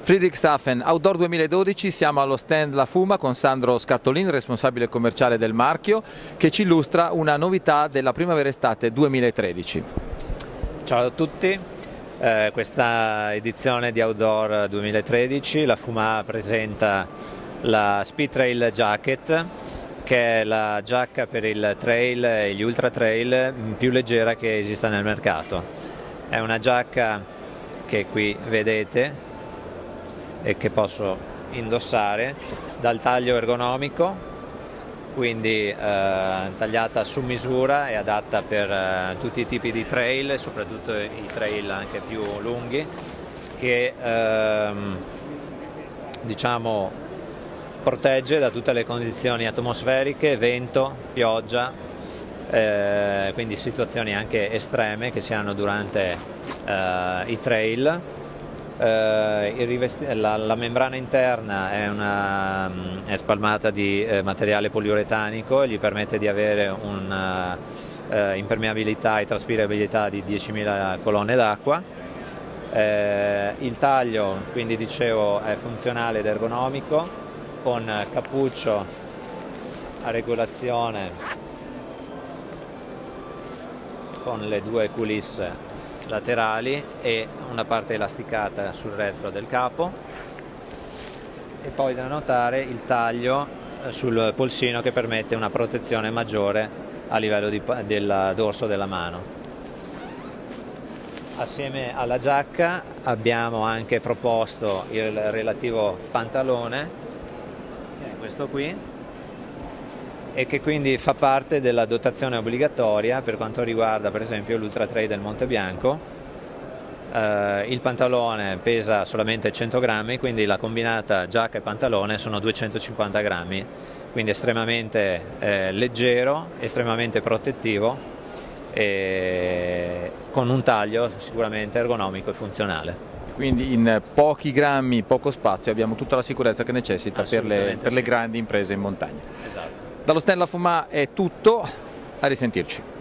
Friedrichshafen Outdoor 2012, siamo allo stand La Fuma con Sandro Scattolin, responsabile commerciale del marchio, che ci illustra una novità della primavera-estate 2013. Ciao a tutti, questa edizione di Outdoor 2013 La Fuma presenta la Speed Trail Jacket, che è la giacca per il trail e gli ultra trail più leggera che esista nel mercato. È una giacca che qui vedete e che posso indossare, dal taglio ergonomico, quindi tagliata su misura e adatta per tutti i tipi di trail, soprattutto i trail anche più lunghi, che diciamo protegge da tutte le condizioni atmosferiche, vento, pioggia, quindi situazioni anche estreme che si hanno durante i trail. La membrana interna è spalmata di materiale poliuretanico e gli permette di avere un'impermeabilità e traspirabilità di 10.000 colonne d'acqua. Il taglio, quindi dicevo, è funzionale ed ergonomico, con cappuccio a regolazione con le due coulisse laterali e una parte elasticata sul retro del capo, e poi da notare il taglio sul polsino che permette una protezione maggiore a livello del dorso della mano. Assieme alla giacca abbiamo anche proposto il relativo pantalone, questo qui, e che quindi fa parte della dotazione obbligatoria per quanto riguarda per esempio l'Ultra Trail del Monte Bianco. Il pantalone pesa solamente 100 grammi, quindi la combinata giacca e pantalone sono 250 grammi, quindi estremamente leggero, estremamente protettivo e con un taglio sicuramente ergonomico e funzionale. Quindi in pochi grammi, poco spazio, abbiamo tutta la sicurezza che necessita per le grandi imprese in montagna. Esatto. Dallo stand La Fuma è tutto, a risentirci.